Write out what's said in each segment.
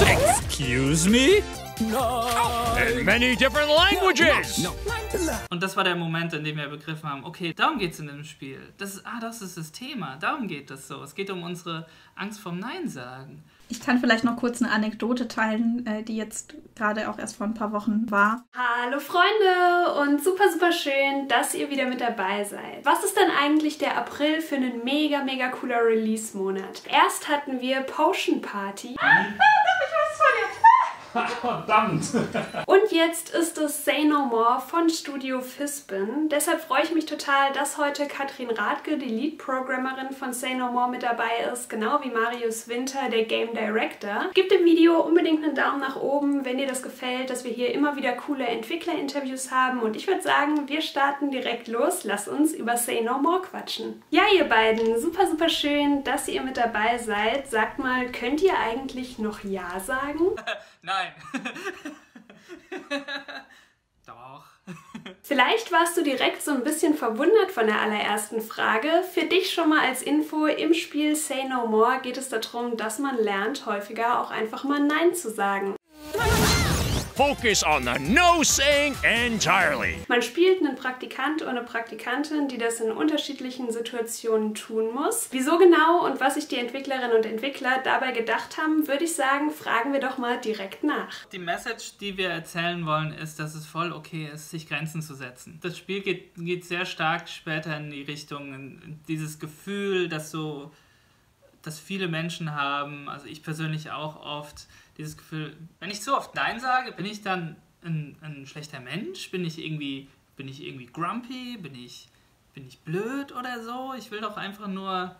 Excuse me? In many different languages! Und das war der Moment, in dem wir begriffen haben, okay, darum geht es in dem Spiel. Das ist das Thema, darum geht es so. Es geht um unsere Angst vorm Nein sagen. Ich kann vielleicht noch kurz eine Anekdote teilen, die jetzt gerade auch erst vor ein paar Wochen war. Hallo Freunde und super, super schön, dass ihr wieder mit dabei seid. Was ist denn eigentlich der April für einen mega, mega cooler Release-Monat? Erst hatten wir Potion Party. Verdammt! Und jetzt ist es Say No More von Studio Fispin. Deshalb freue ich mich total, dass heute Katrin Rathke, die Lead-Programmerin von Say No More, mit dabei ist, genau wie Marius Winter, der Game Director. Gebt dem Video unbedingt einen Daumen nach oben, wenn dir das gefällt, dass wir hier immer wieder coole Entwickler-Interviews haben. Und ich würde sagen, wir starten direkt los. Lasst uns über Say No More quatschen. Ja, ihr beiden, super, super schön, dass ihr mit dabei seid. Sagt mal, könnt ihr eigentlich noch Ja sagen? Nein. Doch. Vielleicht warst du direkt so ein bisschen verwundert von der allerersten Frage. Für dich schon mal als Info, im Spiel Say No More geht es darum, dass man lernt, häufiger auch einfach mal Nein zu sagen. Focus on the no saying entirely. Man spielt einen Praktikant oder eine Praktikantin, die das in unterschiedlichen Situationen tun muss. Wieso genau und was sich die Entwicklerinnen und Entwickler dabei gedacht haben, würde ich sagen, fragen wir doch mal direkt nach. Die Message, die wir erzählen wollen, ist, dass es voll okay ist, sich Grenzen zu setzen. Das Spiel geht sehr stark später in die Richtung, in dieses Gefühl, dass viele Menschen haben, also ich persönlich auch oft, dieses Gefühl, wenn ich so oft Nein sage, bin ich dann ein schlechter Mensch? Bin ich irgendwie grumpy? Bin ich blöd oder so? Ich will doch einfach nur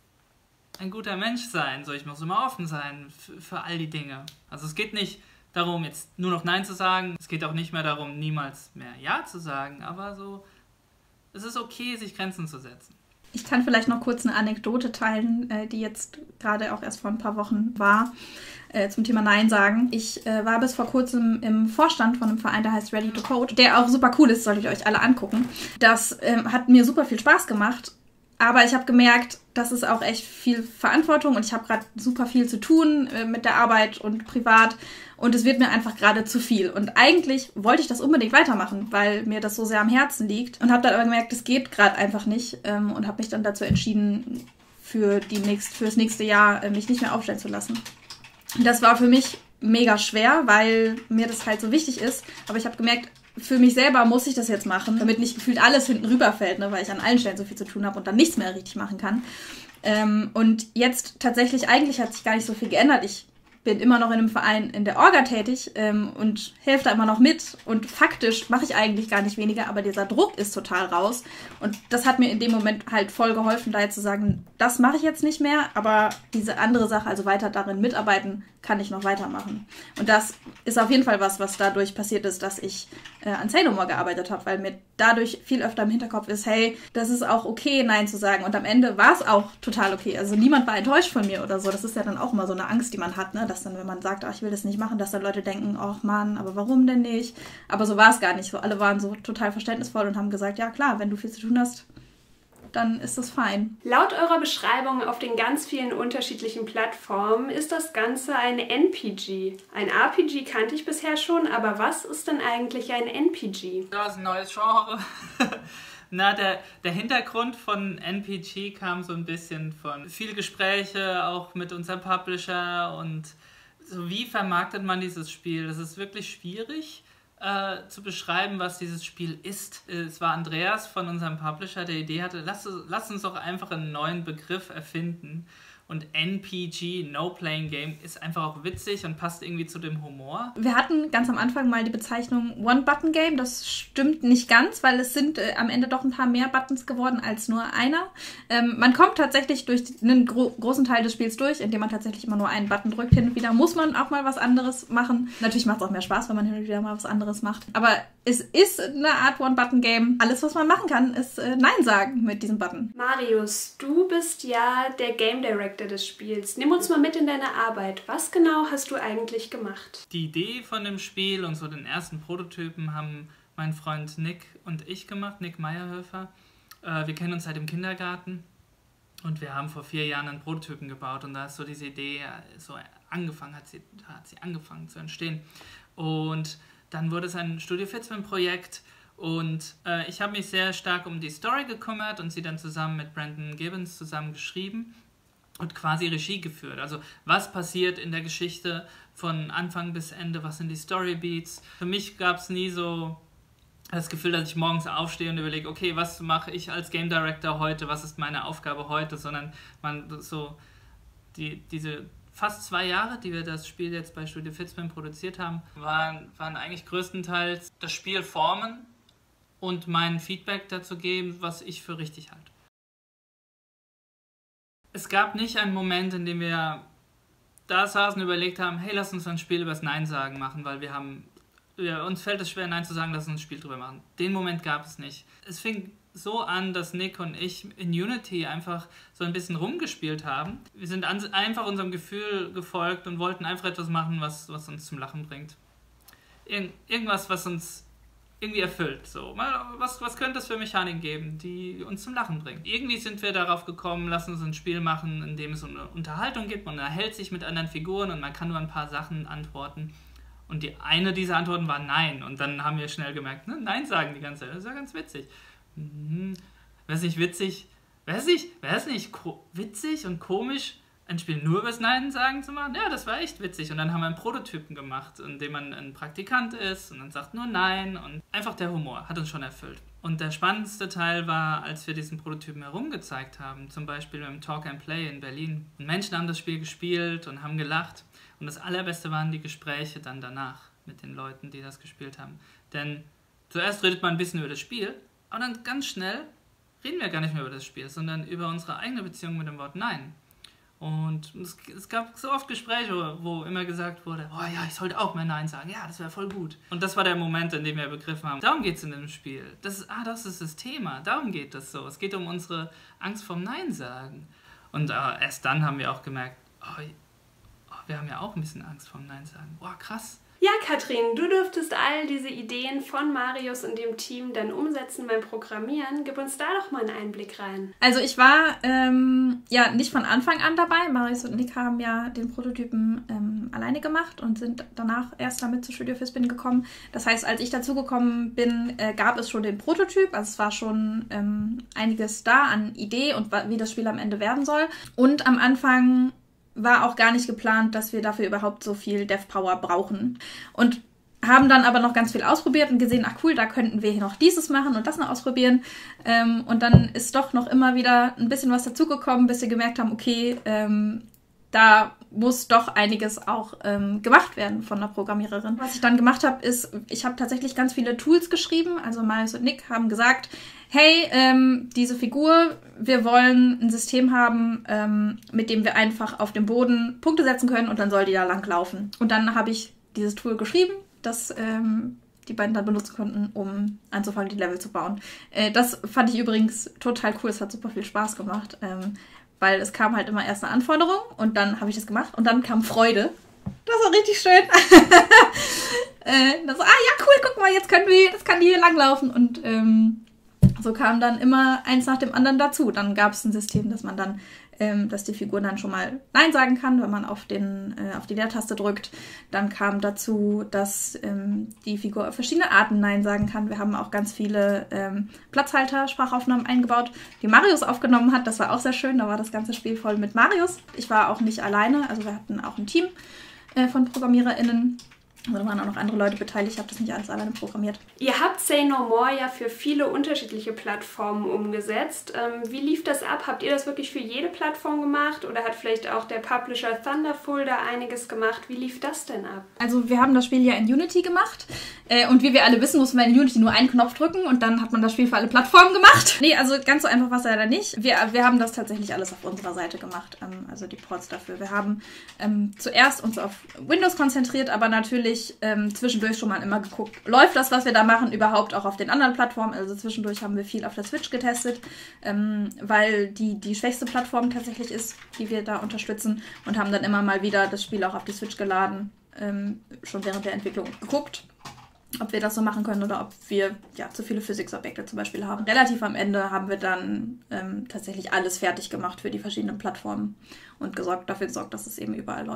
ein guter Mensch sein. So, ich muss immer offen sein für all die Dinge. Also es geht nicht darum, jetzt nur noch Nein zu sagen. Es geht auch nicht mehr darum, niemals mehr Ja zu sagen. Aber so, es ist okay, sich Grenzen zu setzen. Ich kann vielleicht noch kurz eine Anekdote teilen, die jetzt gerade auch erst vor ein paar Wochen war, zum Thema Nein sagen. Ich war bis vor kurzem im Vorstand von einem Verein, der heißt Ready to Code, der auch super cool ist, solltet ihr euch alle angucken. Das hat mir super viel Spaß gemacht, aber ich habe gemerkt, das ist auch echt viel Verantwortung und ich habe gerade super viel zu tun mit der Arbeit und privat und es wird mir einfach gerade zu viel. Und eigentlich wollte ich das unbedingt weitermachen, weil mir das so sehr am Herzen liegt und habe dann aber gemerkt, das geht gerade einfach nicht und habe mich dann dazu entschieden, fürs nächste Jahr mich nicht mehr aufstellen zu lassen. Das war für mich mega schwer, weil mir das halt so wichtig ist, aber ich habe gemerkt, für mich selber muss ich das jetzt machen, damit nicht gefühlt alles hinten rüberfällt, ne, weil ich an allen Stellen so viel zu tun habe und dann nichts mehr richtig machen kann. Und jetzt tatsächlich, eigentlich hat sich gar nicht so viel geändert. Ich bin immer noch in einem Verein in der Orga tätig und helfe da immer noch mit. Und faktisch mache ich eigentlich gar nicht weniger, aber dieser Druck ist total raus. Und das hat mir in dem Moment halt voll geholfen, da jetzt zu sagen, das mache ich jetzt nicht mehr, aber diese andere Sache, also weiter darin mitarbeiten, kann ich noch weitermachen. Und das ist auf jeden Fall was dadurch passiert ist, dass ich an Say No More gearbeitet habe, weil mir dadurch viel öfter im Hinterkopf ist, hey, das ist auch okay, Nein zu sagen. Und am Ende war es auch total okay. Also niemand war enttäuscht von mir oder so. Das ist ja dann auch immer so eine Angst, die man hat, ne? Dass dann, wenn man sagt, ach, ich will das nicht machen, dass dann Leute denken, ach Mann, aber warum denn nicht? Aber so war es gar nicht. So, alle waren so total verständnisvoll und haben gesagt, ja klar, wenn du viel zu tun hast, dann ist das fein. Laut eurer Beschreibung auf den ganz vielen unterschiedlichen Plattformen ist das Ganze ein NPG. Ein RPG kannte ich bisher schon, aber was ist denn eigentlich ein NPG? Das ist ein neues Genre. Na, der Hintergrund von NPG kam so ein bisschen von viel Gespräche, auch mit unserem Publisher und so, wie vermarktet man dieses Spiel? Das ist wirklich schwierig zu beschreiben, was dieses Spiel ist. Es war Andreas von unserem Publisher, der Idee hatte, lass uns doch einfach einen neuen Begriff erfinden. Und NPG, No Playing Game, ist einfach auch witzig und passt irgendwie zu dem Humor. Wir hatten ganz am Anfang mal die Bezeichnung One-Button-Game. Das stimmt nicht ganz, weil es sind am Ende doch ein paar mehr Buttons geworden als nur einer. Man kommt tatsächlich durch einen großen Teil des Spiels durch, indem man tatsächlich immer nur einen Button drückt. Hin und wieder muss man auch mal was anderes machen. Natürlich macht es auch mehr Spaß, wenn man hin und wieder mal was anderes macht. Aber es ist eine Art One-Button-Game. Alles, was man machen kann, ist Nein sagen mit diesem Button. Marius, du bist ja der Game Director des Spiels. Nimm uns mal mit in deine Arbeit. Was genau hast du eigentlich gemacht? Die Idee von dem Spiel und so den ersten Prototypen haben mein Freund Nick und ich gemacht, Nick Meyerhöfer. Wir kennen uns seit dem Kindergarten und wir haben vor 4 Jahren einen Prototypen gebaut und da ist so diese Idee so hat sie angefangen zu entstehen. Und dann wurde es ein Studio Fizbin-Projekt und ich habe mich sehr stark um die Story gekümmert und sie dann zusammen mit Brandon Gibbons zusammen geschrieben und quasi Regie geführt. Also was passiert in der Geschichte von Anfang bis Ende, was sind die Storybeats. Für mich gab es nie so das Gefühl, dass ich morgens aufstehe und überlege, okay, was mache ich als Game Director heute, was ist meine Aufgabe heute, sondern man so diese fast 2 Jahre, die wir das Spiel jetzt bei Studio Fizbin produziert haben, waren eigentlich größtenteils das Spiel formen und mein Feedback dazu geben, was ich für richtig halte. Es gab nicht einen Moment, in dem wir da saßen und überlegt haben, hey, lass uns ein Spiel über das Nein sagen machen, weil uns fällt es schwer, Nein zu sagen, lass uns ein Spiel drüber machen. Den Moment gab es nicht. Es fing so an, dass Nick und ich in Unity einfach so ein bisschen rumgespielt haben. Wir sind einfach unserem Gefühl gefolgt und wollten einfach etwas machen, was uns zum Lachen bringt. Irgendwas, was uns irgendwie erfüllt. So. Was könnte es für Mechaniken geben, die uns zum Lachen bringen? Irgendwie sind wir darauf gekommen, lass uns ein Spiel machen, in dem es eine Unterhaltung gibt, man erhält sich mit anderen Figuren und man kann nur ein paar Sachen antworten. Und eine dieser Antworten war Nein. Und dann haben wir schnell gemerkt, Nein sagen die ganze Zeit. Das ist ja ganz witzig. Wäre es nicht witzig? Wäre es nicht witzig und komisch, ein Spiel nur über das Nein sagen zu machen? Ja, das war echt witzig. Und dann haben wir einen Prototypen gemacht, in dem man ein Praktikant ist und dann sagt nur Nein. Und einfach der Humor hat uns schon erfüllt. Und der spannendste Teil war, als wir diesen Prototypen herumgezeigt haben, zum Beispiel beim Talk and Play in Berlin. Und Menschen haben das Spiel gespielt und haben gelacht. Und das Allerbeste waren die Gespräche dann danach mit den Leuten, die das gespielt haben. Denn zuerst redet man ein bisschen über das Spiel, aber dann ganz schnell reden wir gar nicht mehr über das Spiel, sondern über unsere eigene Beziehung mit dem Wort Nein. Und es gab so oft Gespräche, wo immer gesagt wurde, oh ja, ich sollte auch mehr Nein sagen, ja, das wäre voll gut. Und das war der Moment, in dem wir begriffen haben, darum geht es in dem Spiel. Das ist das Thema, darum geht das so. Es geht um unsere Angst vorm Nein sagen. Und erst dann haben wir auch gemerkt, wir haben ja auch ein bisschen Angst vorm Nein sagen. Boah, krass. Ja, Katrin, du dürftest all diese Ideen von Marius und dem Team dann umsetzen beim Programmieren. Gib uns da doch mal einen Einblick rein. Also ich war nicht von Anfang an dabei. Marius und Nick haben ja den Prototypen alleine gemacht und sind danach erst damit zu Studio Fizbin gekommen. Das heißt, als ich dazugekommen bin, gab es schon den Prototyp. Also es war schon einiges da an Idee und wie das Spiel am Ende werden soll. Und am Anfang war auch gar nicht geplant, dass wir dafür überhaupt so viel Dev-Power brauchen. Und haben dann aber noch ganz viel ausprobiert und gesehen, ach cool, da könnten wir hier noch dieses machen und das noch ausprobieren. Und dann ist doch noch immer wieder ein bisschen was dazugekommen, bis wir gemerkt haben, okay, da muss doch einiges auch gemacht werden von der Programmiererin. Was ich dann gemacht habe, ist, ich habe tatsächlich ganz viele Tools geschrieben. Also Marius und Nick haben gesagt, hey, diese Figur, wir wollen ein System haben, mit dem wir einfach auf dem Boden Punkte setzen können und dann soll die da lang laufen. Und dann habe ich dieses Tool geschrieben, das die beiden dann benutzen konnten, um anzufangen, die Level zu bauen. Das fand ich übrigens total cool, es hat super viel Spaß gemacht, weil es kam halt immer erst eine Anforderung und dann habe ich das gemacht und dann kam Freude. Das war richtig schön. Das so, ja cool, guck mal, jetzt kann die hier langlaufen und so kam dann immer eins nach dem anderen dazu. Dann gab es ein System, dass man dann, dass die Figur dann schon mal Nein sagen kann, wenn man auf die Leertaste drückt. Dann kam dazu, dass die Figur auf verschiedene Arten Nein sagen kann. Wir haben auch ganz viele Platzhalter-Sprachaufnahmen eingebaut, die Marius aufgenommen hat. Das war auch sehr schön. Da war das ganze Spiel voll mit Marius. Ich war auch nicht alleine, also wir hatten auch ein Team von ProgrammiererInnen. Also da waren auch noch andere Leute beteiligt, ich habe das nicht alles alleine programmiert. Ihr habt Say No More ja für viele unterschiedliche Plattformen umgesetzt. Wie lief das ab? Habt ihr das wirklich für jede Plattform gemacht oder hat vielleicht auch der Publisher Thunderful da einiges gemacht? Wie lief das denn ab? Also wir haben das Spiel ja in Unity gemacht und wie wir alle wissen, muss man in Unity nur einen Knopf drücken und dann hat man das Spiel für alle Plattformen gemacht. Nee, also ganz so einfach war es leider nicht. Wir haben das tatsächlich alles auf unserer Seite gemacht, also die Ports dafür. Wir haben zuerst uns auf Windows konzentriert, aber natürlich zwischendurch schon mal immer geguckt, läuft das, was wir da machen, überhaupt auch auf den anderen Plattformen. Also zwischendurch haben wir viel auf der Switch getestet, weil die schwächste Plattform tatsächlich ist, die wir da unterstützen und haben dann immer mal wieder das Spiel auch auf die Switch geladen, schon während der Entwicklung geguckt, ob wir das so machen können oder ob wir zu viele Physics-Objekte zum Beispiel haben. Relativ am Ende haben wir dann tatsächlich alles fertig gemacht für die verschiedenen Plattformen und dafür gesorgt, dass es eben überall läuft.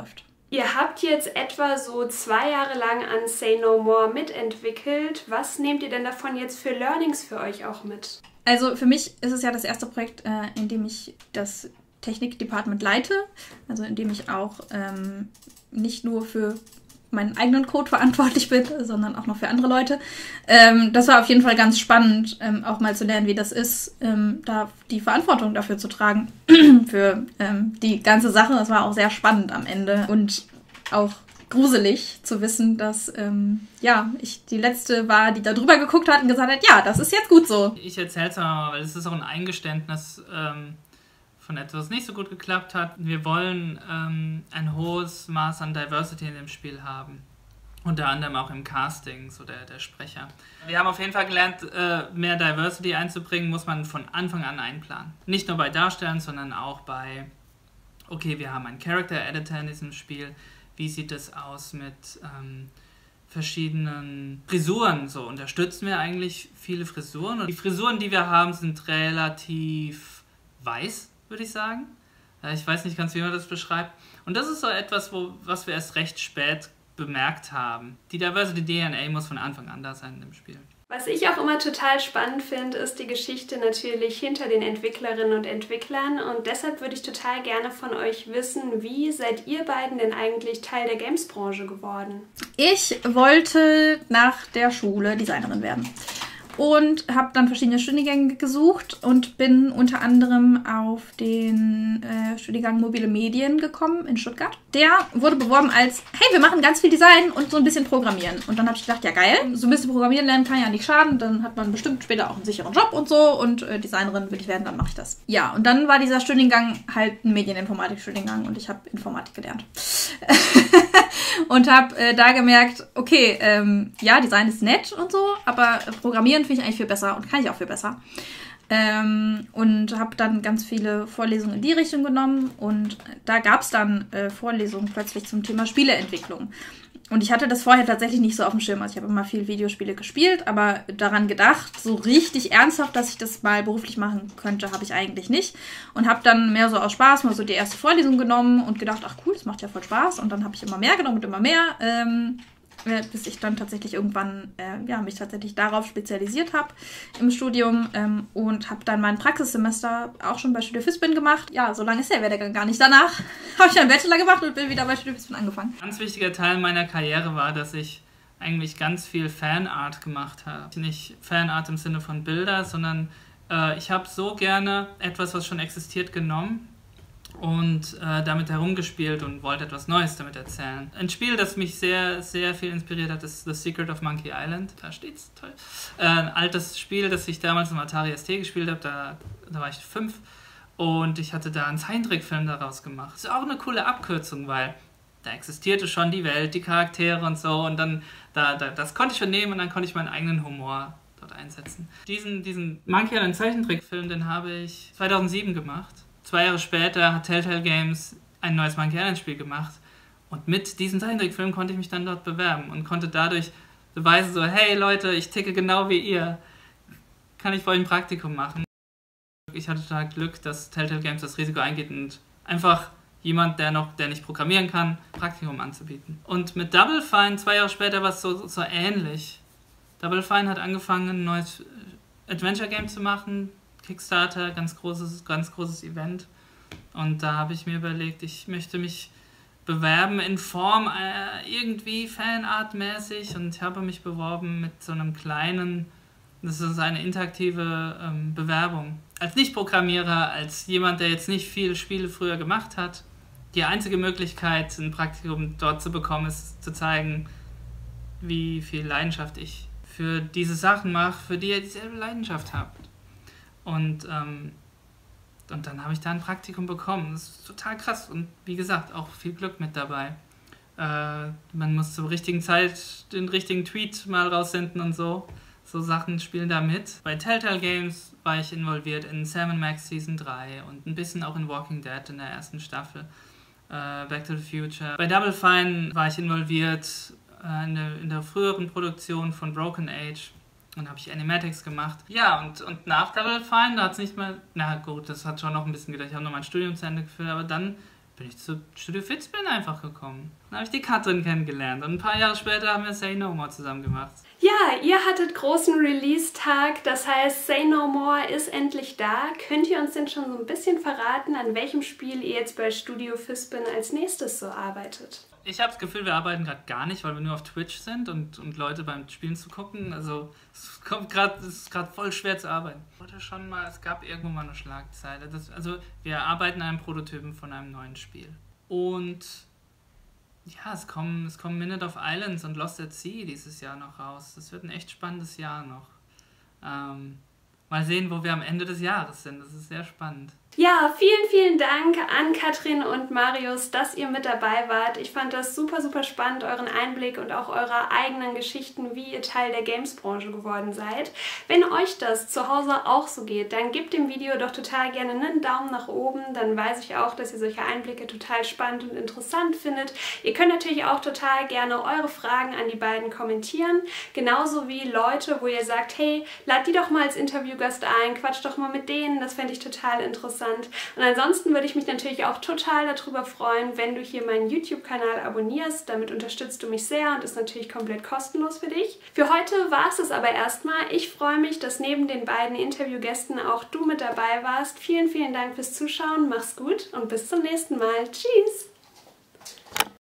Ihr habt jetzt etwa so 2 Jahre lang an Say No More mitentwickelt. Was nehmt ihr denn davon jetzt für Learnings für euch auch mit? Also für mich ist es ja das erste Projekt, in dem ich das Technikdepartment leite. Also in dem ich auch nicht nur für meinen eigenen Code verantwortlich bin, sondern auch noch für andere Leute. Das war auf jeden Fall ganz spannend, auch mal zu lernen, wie das ist, da die Verantwortung dafür zu tragen, für die ganze Sache. Das war auch sehr spannend am Ende und auch gruselig zu wissen, dass ich die Letzte war, die da drüber geguckt hat und gesagt hat, ja, das ist jetzt gut so. Ich erzähle es mal, weil es ist auch ein Eingeständnis von etwas, was nicht so gut geklappt hat. Wir wollen ein hohes Maß an Diversity in dem Spiel haben. Unter anderem auch im Casting, so der Sprecher. Wir haben auf jeden Fall gelernt, mehr Diversity einzubringen, muss man von Anfang an einplanen. Nicht nur bei Darstellern, sondern auch bei, okay, wir haben einen Character Editor in diesem Spiel. Wie sieht es aus mit verschiedenen Frisuren? So unterstützen wir eigentlich viele Frisuren. Und die Frisuren, die wir haben, sind relativ weiß, würde ich sagen. Ich weiß nicht ganz, wie man das beschreibt. Und das ist so etwas, was wir erst recht spät bemerkt haben. Die Diversity DNA muss von Anfang an da sein in dem Spiel. Was ich auch immer total spannend finde, ist die Geschichte natürlich hinter den Entwicklerinnen und Entwicklern. Und deshalb würde ich total gerne von euch wissen, wie seid ihr beiden denn eigentlich Teil der Games-Branche geworden? Ich wollte nach der Schule Designerin werden. Und habe dann verschiedene Studiengänge gesucht und bin unter anderem auf den Studiengang Mobile Medien gekommen in Stuttgart. Der wurde beworben als, hey, wir machen ganz viel Design und so ein bisschen Programmieren. Und dann habe ich gedacht, ja geil, so ein bisschen Programmieren lernen kann ja nicht schaden. Dann hat man bestimmt später auch einen sicheren Job und so. Und Designerin will ich werden, dann mache ich das. Ja, und dann war dieser Studiengang halt ein Medieninformatik-Studiengang und ich habe Informatik gelernt. Und habe da gemerkt, okay, ja, Design ist nett und so, aber Programmieren finde ich eigentlich viel besser und kann ich auch viel besser. Und habe dann ganz viele Vorlesungen in die Richtung genommen und da gab es dann Vorlesungen plötzlich zum Thema Spieleentwicklung. Und ich hatte das vorher tatsächlich nicht so auf dem Schirm. Also ich habe immer viel Videospiele gespielt, aber daran gedacht, so richtig ernsthaft, dass ich das mal beruflich machen könnte, habe ich eigentlich nicht. Und habe dann mehr so aus Spaß mal so die erste Vorlesung genommen und gedacht, ach cool, das macht ja voll Spaß. Und dann habe ich immer mehr genommen und immer mehr, bis ich dann tatsächlich irgendwann mich tatsächlich darauf spezialisiert habe im Studium und habe dann mein Praxissemester auch schon bei Studio Fispin gemacht. Ja, so lange ist der Werdegang gar nicht. Danach habe ich einen Bachelor gemacht und bin wieder bei Studio Fispin angefangen. Ein ganz wichtiger Teil meiner Karriere war, dass ich eigentlich ganz viel Fanart gemacht habe. Nicht Fanart im Sinne von Bilder, sondern ich habe so gerne etwas, was schon existiert, genommen und damit herumgespielt und wollte etwas Neues damit erzählen. Ein Spiel, das mich sehr, sehr viel inspiriert hat, ist The Secret of Monkey Island. Da steht's, toll. Ein altes Spiel, das ich damals im Atari ST gespielt habe, da war ich 5 und ich hatte da einen Zeichentrickfilm daraus gemacht. Das ist auch eine coole Abkürzung, weil da existierte schon die Welt, die Charaktere und so und dann, das konnte ich schon nehmen und dann konnte ich meinen eigenen Humor dort einsetzen. Diesen Monkey Island Zeichentrickfilm, den habe ich 2007 gemacht. 2 Jahre später hat Telltale Games ein neues Monkey Island Spiel gemacht und mit diesem Zeichentrickfilm konnte ich mich dann dort bewerben und konnte dadurch beweisen so, hey Leute, ich ticke genau wie ihr, kann ich für euch ein Praktikum machen. Ich hatte total Glück, dass Telltale Games das Risiko eingeht und einfach jemand, der nicht programmieren kann, Praktikum anzubieten. Und mit Double Fine, 2 Jahre später, war es so ähnlich. Double Fine hat angefangen, ein neues Adventure Game zu machen, Kickstarter, ganz großes Event. Und da habe ich mir überlegt, ich möchte mich bewerben in Form irgendwie Fanart-mäßig und ich habe mich beworben mit so einem kleinen, das ist eine interaktive Bewerbung. Als Nicht-Programmierer, als jemand, der jetzt nicht viele Spiele früher gemacht hat, die einzige Möglichkeit, ein Praktikum dort zu bekommen, ist zu zeigen, wie viel Leidenschaft ich für diese Sachen mache, für die ihr dieselbe Leidenschaft habt. Und dann habe ich da ein Praktikum bekommen. Das ist total krass und wie gesagt, auch viel Glück mit dabei. Man muss zur richtigen Zeit den richtigen Tweet mal raussenden und so. So Sachen spielen da mit. Bei Telltale Games war ich involviert in Sam & Max Season 3 und ein bisschen auch in Walking Dead in der ersten Staffel. Back to the Future. Bei Double Fine war ich involviert in der früheren Produktion von Broken Age. Und habe ich Animatics gemacht. Ja, und nach Double Fine, da hat es nicht mehr... Na gut, das hat schon noch ein bisschen gedauert. Ich habe noch mein Studium zu Ende geführt, aber dann bin ich zu Studio Fizbin einfach gekommen. Dann habe ich die Katrin kennengelernt und ein paar Jahre später haben wir Say No More zusammen gemacht. Ja, ihr hattet großen Release-Tag, das heißt Say No More ist endlich da. Könnt ihr uns denn schon so ein bisschen verraten, an welchem Spiel ihr jetzt bei Studio Fizbin als nächstes so arbeitet? Ich habe das Gefühl, wir arbeiten gerade gar nicht, weil wir nur auf Twitch sind und Leute beim Spielen zu gucken. Also es ist gerade voll schwer zu arbeiten. Es gab irgendwo mal eine Schlagzeile. Also wir arbeiten an einem Prototypen von einem neuen Spiel. Und ja, es kommen Minute of Islands und Lost at Sea dieses Jahr noch raus. Das wird ein echt spannendes Jahr noch. Mal sehen, wo wir am Ende des Jahres sind. Das ist sehr spannend. Ja, vielen, vielen Dank an Katrin und Marius, dass ihr mit dabei wart. Ich fand das super, super spannend, euren Einblick und auch eure eigenen Geschichten, wie ihr Teil der Games-Branche geworden seid. Wenn euch das zu Hause auch so geht, dann gebt dem Video doch total gerne einen Daumen nach oben. Dann weiß ich auch, dass ihr solche Einblicke total spannend und interessant findet. Ihr könnt natürlich auch total gerne eure Fragen an die beiden kommentieren. Genauso wie Leute, wo ihr sagt, hey, lad die doch mal als Interviewgast ein, quatsch doch mal mit denen, das fände ich total interessant. Und ansonsten würde ich mich natürlich auch total darüber freuen, wenn du hier meinen YouTube-Kanal abonnierst. Damit unterstützt du mich sehr und ist natürlich komplett kostenlos für dich. Für heute war es aber erstmal. Ich freue mich, dass neben den beiden Interviewgästen auch du mit dabei warst. Vielen, vielen Dank fürs Zuschauen. Mach's gut und bis zum nächsten Mal. Tschüss!